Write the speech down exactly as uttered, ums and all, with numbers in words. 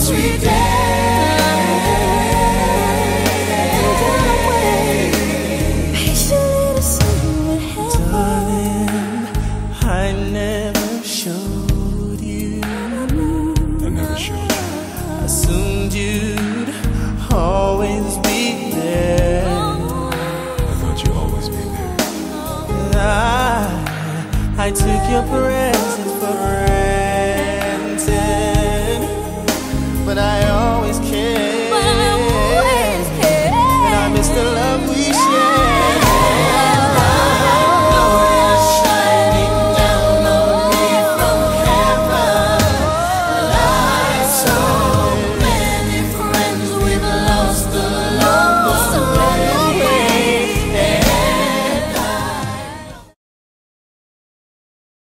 sweet day. Patiently to see what happened. Darling, I never showed you. I never showed you. Assumed you'd always be there. I thought you'd always be there. I, I took your presence for granted, but I always cared. But I always cared. And I missed the love